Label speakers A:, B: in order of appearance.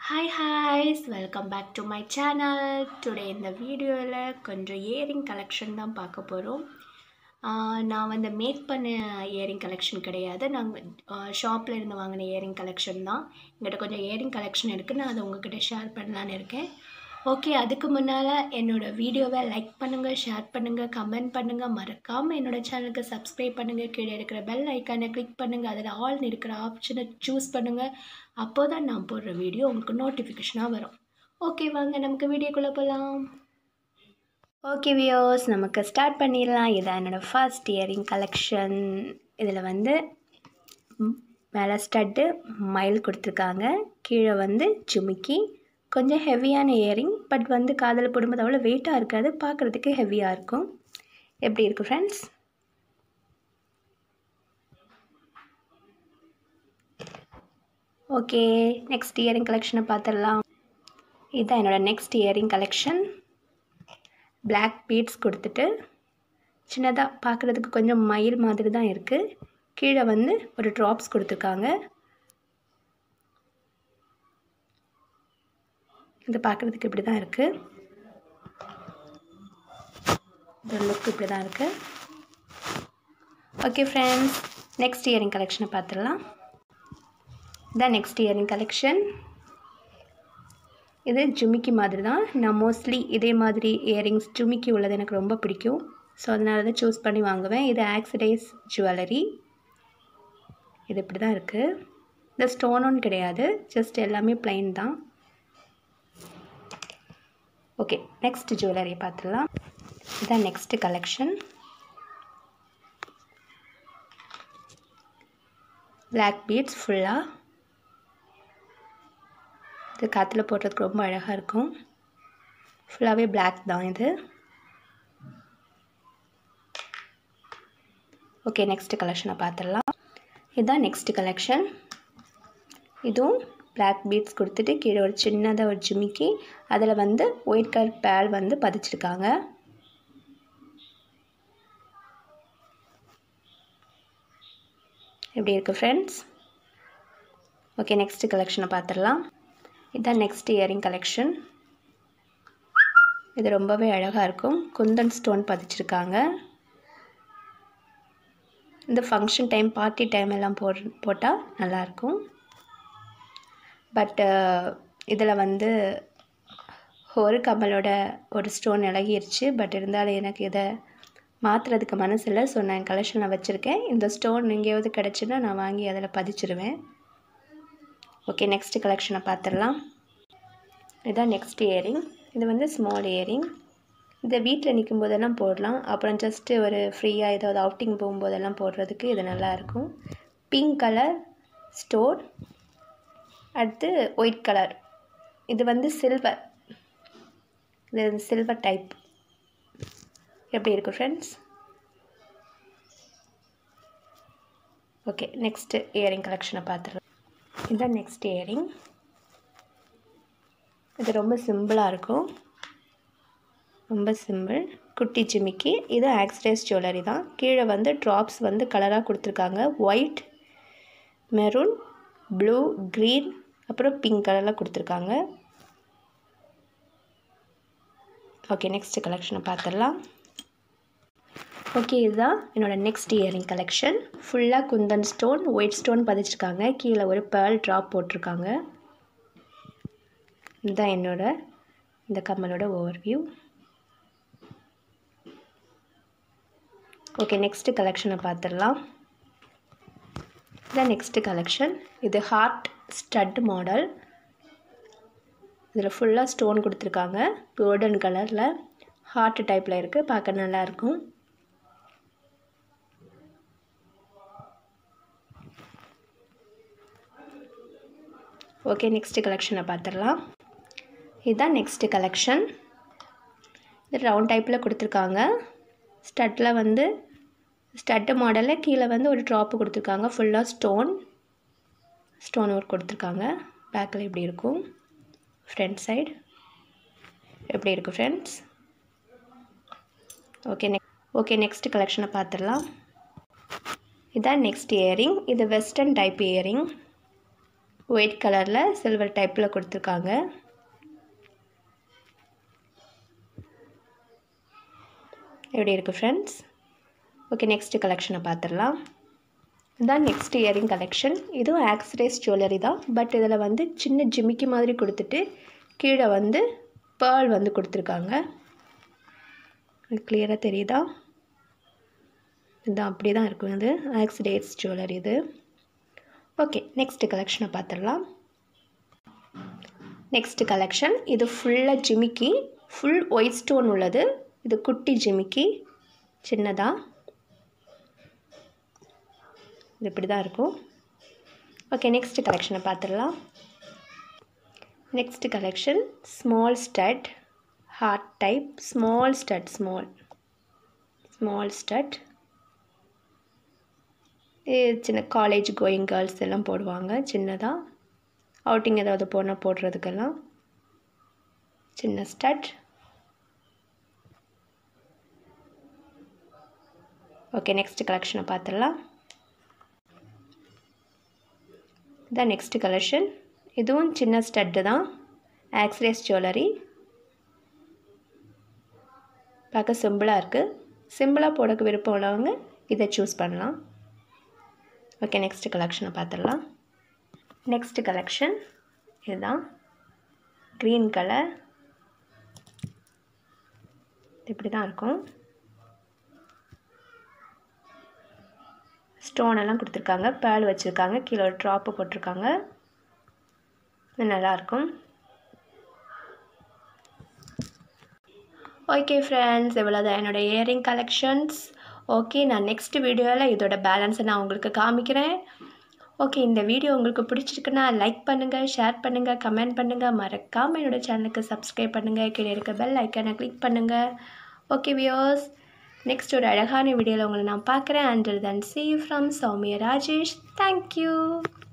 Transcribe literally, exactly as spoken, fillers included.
A: Hi guys, welcome back to my channel. Today இந்த வீடியோவில் கொஞ்சம் இயரிங் கலெக்ஷன் தான் பார்க்க போகிறோம். நான் வந்து மேக் பண்ண இயரிங் கலெக்ஷன் கிடையாது, நாங்கள் ஷாப்பில் இருந்து வாங்கின இயரிங் கலெக்ஷன் தான். எங்கிட்ட கொஞ்சம் இயரிங் கலெக்ஷன் இருக்குது, நான் அதை உங்ககிட்ட ஷேர் பண்ணலான்னு இருக்கேன். ஓகே, அதுக்கு முன்னால் என்னோடய வீடியோவை லைக் பண்ணுங்கள், ஷேர் பண்ணுங்கள், கமெண்ட் பண்ணுங்கள், மறக்காமல் என்னோடய சேனலுக்கு சப்ஸ்கிரைப் பண்ணுங்கள். கீழே இருக்கிற பெல் ஐக்கானை கிளிக் பண்ணுங்கள், அதில் ஆல் இருக்கிற ஆப்ஷனை சூஸ் பண்ணுங்கள். அப்போ தான் நான் போடுற வீடியோ உங்களுக்கு நோட்டிஃபிகேஷனாக வரும். ஓகே, வாங்க நமக்கு வீடியோக்குள்ளே போகலாம். ஓகே வியோஸ், நமக்கு ஸ்டார்ட் பண்ணிடலாம். இதான் என்னோடய ஃபர்ஸ்ட் இயரிங் கலெக்ஷன். இதில் வந்து மேலே ஸ்டட்டு மயில் கொடுத்துருக்காங்க, கீழே வந்து ஜுமிக்கி. கொஞ்சம் ஹெவியான இயரிங், பட் வந்து காதில் போடும்போது அவ்வளோ வெயிட்டாக இருக்காது, பார்க்குறதுக்கு ஹெவியாக இருக்கும். எப்படி இருக்குது ஃப்ரெண்ட்ஸ்? ஓகே, நெக்ஸ்ட் இயரிங் கலெக்ஷனை பார்த்துடலாம். இதுதான் என்னோடய next earring collection. Black beads கொடுத்துட்டு சின்னதாக பார்க்குறதுக்கு கொஞ்சம் மயில் மாதிரி தான் இருக்குது. கீழே வந்து ஒரு ட்ராப்ஸ் கொடுத்துருக்காங்க. இது பார்க்குறதுக்கு இப்படி தான் இருக்குது. இந்த லுக் இப்படி தான் இருக்குது. ஓகே ஃப்ரெண்ட்ஸ், நெக்ஸ்ட் இயரிங் கலெக்ஷனை பார்த்துடலாம். இதான் நெக்ஸ்ட் இயரிங் கலெக்ஷன். இது ஜுமிக்கி மாதிரி தான். நான் மோஸ்ட்லி இதே மாதிரி இயரிங்ஸ் ஜுமிக்கி உள்ளது எனக்கு ரொம்ப பிடிக்கும், ஸோ அதனால தான் சூஸ் பண்ணி வாங்குவேன். இது ஆக்சிடைஸ் ஜுவல்லரி. இது இப்படி தான் இருக்குது. இந்த ஸ்டோனும் கிடையாது, ஜஸ்ட் எல்லாமே பிளைன் தான். ஓகே, நெக்ஸ்ட் ஜுவல்லரி பார்த்துடலாம். இதுதான் நெக்ஸ்ட் கலெக்ஷன். பிளாக் பீட்ஸ் ஃபுல்லாக. இது காற்றுல போடுறதுக்கு ரொம்ப அழகாக இருக்கும். ஃபுல்லாகவே பிளாக் தான் இது. ஓகே, நெக்ஸ்ட் கலெக்ஷனை பார்த்துடலாம். இதுதான் நெக்ஸ்ட் கலெக்ஷன். இதுவும் பிளாக் பீட்ஸ் கொடுத்துட்டு கீழே ஒரு சின்னதாக ஒரு ஜிமிக்கி, அதில் வந்து ஒயிட் கலர் பேல் வந்து பதிச்சிருக்காங்க. எப்படி இருக்குது ஃப்ரெண்ட்ஸ்? ஓகே, நெக்ஸ்ட் கலெக்ஷனை பார்த்துடலாம். இதுதான் நெக்ஸ்ட் இயரிங் கலெக்ஷன். இது ரொம்பவே அழகாக இருக்கும். குந்தன் ஸ்டோன் பதிச்சிருக்காங்க. இந்த ஃபங்க்ஷன் டைம், பார்ட்டி டைம் எல்லாம் போ போட்டால் நல்லாயிருக்கும். பட் இதில் வந்து ஒரு கம்மலோட ஒரு ஸ்டோன் இலகிருச்சு. பட் இருந்தாலும் எனக்கு இதை மாற்றுறதுக்கு மனசில்லை, ஸோ நான் கலெக்ஷனில் வச்சுருக்கேன். இந்த ஸ்டோன் எங்கேயாவது கிடச்சின்னா நான் வாங்கி அதில் பதிச்சிடுவேன். ஓகே, நெக்ஸ்ட் கலெக்ஷனை பார்த்துடலாம். இதுதான் நெக்ஸ்ட் இயரிங். இது வந்து ஸ்மால் இயரிங். இந்த வீட்டில் நிற்கும் போதெல்லாம் போடலாம், அப்புறம் ஜஸ்ட்டு ஒரு ஃப்ரீயாக ஏதாவது அவுட்டிங் போகும்போதெல்லாம் போடுறதுக்கு இது நல்லாயிருக்கும். பிங்க் கலர் ஸ்டோன், அடுத்து ஒயிட் கலர். இது வந்து சில்வர். இது சில்வர் டைப். எப்படி இருக்குது ஃப்ரெண்ட்ஸ்? ஓகே, நெக்ஸ்ட்டு இயரிங் கலெக்ஷனை பார்த்துடலாம். இதுதான் நெக்ஸ்ட் இயரிங். இது ரொம்ப சிம்பிளாக இருக்கும், ரொம்ப சிம்பிள். குட்டி ஜிமிக்கி. இது ஆக்சிடைஸ் ஜுவல்லரி தான். கீழே வந்து ட்ராப்ஸ் வந்து கலராக கொடுத்துருக்காங்க. ஒயிட், மெரூன், ப்ளூ, க்ரீன், அப்புறம் பிங்க் கலரில் கொடுத்துருக்காங்க. ஓகே, நெக்ஸ்ட் கலெக்ஷனை பார்த்துடலாம். ஓகே, இதுதான் என்னோடய நெக்ஸ்ட் இயரிங் கலெக்ஷன். ஃபுல்லாக குந்தன் ஸ்டோன், ஒயிட் ஸ்டோன் பதிச்சிருக்காங்க. கீழே ஒரு பேர்ல் ட்ராப் போட்டிருக்காங்க. இதுதான் என்னோட இந்த கம்மலோட ஓவர்வியூ. ஓகே, நெக்ஸ்ட் கலெக்ஷனை பார்த்துடலாம். இதுதான் நெக்ஸ்ட் கலெக்ஷன். இது ஹார்ட் ஸ்டட் மாடல். இதில் ஃபுல்லாக ஸ்டோன் கொடுத்துருக்காங்க. கோல்டன் கலரில் ஹார்ட் டைப்பில் இருக்குது, பார்க்க நல்லாயிருக்கும். ஓகே, நெக்ஸ்ட் கலெக்ஷனை பார்த்துடலாம். இதுதான் நெக்ஸ்ட் கலெக்ஷன். இது ரவுண்ட் டைப்பில் கொடுத்துருக்காங்க. ஸ்டட்டில் வந்து ஸ்டட்டு மாடலில் கீழே வந்து ஒரு ட்ராப்பு கொடுத்துருக்காங்க. ஃபுல்லாக ஸ்டோன் ஸ்டோன் ஒர்க் கொடுத்துருக்காங்க. பேக்கில் எப்படி இருக்கும், ஃப்ரண்ட் சைடு எப்படி இருக்குது friends? Okay, neck okay next கலெக்ஷனை பார்த்துடலாம். இதுதான் நெக்ஸ்ட் இயரிங். இது வெஸ்டர்ன் டைப் இயரிங். ஒயிட் கலரில் சில்வர் டைப்பில் கொடுத்துருக்காங்க. எப்படி இருக்குது ஃப்ரெண்ட்ஸ்? ஓகே, நெக்ஸ்ட்டு கலெக்ஷனை பார்த்துடலாம். இதுதான் நெக்ஸ்ட் இயரிங் கலெக்ஷன். இதுவும் ஆக்சிடைஸ் ஜுவல்லரி தான், பட் இதில் வந்து சின்ன ஜிமிக்கி மாதிரி கொடுத்துட்டு கீழே வந்து பேர்ல் வந்து கொடுத்துருக்காங்க. கிளியராக தெரியுதா? இதுதான் அப்படி தான் இருக்கும். இது ஆக்சிடைஸ் ஜுவல்லரி இது. ஓகே, நெக்ஸ்ட் கலெக்ஷனை பார்த்துடலாம். நெக்ஸ்ட் கலெக்ஷன் இது ஃபுல்லாக ஜிமிக்கி, ஃபுல் ஒயிட் ஸ்டோன் உள்ளது. இது குட்டி ஜிமிக்கி, சின்னதாக. இது இப்படி தான் இருக்கும். ஓகே, நெக்ஸ்ட் கலெக்ஷனை பார்த்துடலாம். Next collection small stud, heart type, small stud, small small stud. சின்ன காலேஜ் கோயிங் கேர்ள்ஸ் எல்லாம் போடுவாங்க. சின்னதாக அவுட்டிங் ஏதாவது போனால் போடுறதுக்கெல்லாம் சின்ன ஸ்டட். ஓகே, நெக்ஸ்ட் கலெக்ஷனை பார்த்துடலாம். இதான் நெக்ஸ்ட் கலெக்ஷன். இதுவும் சின்ன ஸ்டட்டு தான், ஆக்சிடைஸ் ஜுவல்லரி. பார்க்க சிம்பிளாக இருக்குது. சிம்பிளாக போட விருப்பம் உள்ளவங்க இதை சூஸ் பண்ணலாம். ஓகே, நெக்ஸ்ட் கலெக்ஷனை பார்த்துடலாம். நெக்ஸ்ட் கலெக்ஷன் இதுதான் க்ரீன் கலர். இப்படி தான் இருக்கும். ஸ்டோன் எல்லாம் கொடுத்துருக்காங்க, பேர்ல் வச்சுருக்காங்க, கீழே ஒரு ட்ராப்பு போட்டிருக்காங்க. இது நல்லாயிருக்கும். ஓகே ஃப்ரெண்ட்ஸ், இவ்வளோ தான் என்னோடய இயரிங் கலெக்ஷன்ஸ். ஓகே, நான் நெக்ஸ்ட் வீடியோவில் இதோட பேலன்ஸை நான் உங்களுக்கு காமிக்கிறேன். ஓகே, இந்த வீடியோ உங்களுக்கு பிடிச்சிருக்குன்னா லைக் பண்ணுங்கள், ஷேர் பண்ணுங்கள், கமெண்ட் பண்ணுங்கள். மறக்காமல் என்னோடய சேனலுக்கு சப்ஸ்கிரைப் பண்ணுங்கள். கீழே இருக்க பெல் ஐக்கானை கிளிக் பண்ணுங்கள். ஓகே வியூவர்ஸ், நெக்ஸ்ட் ஒரு அழகான வீடியோவில் உங்களை நான் பார்க்குறேன். Until then see you from Soumya Rajesh. Thank you.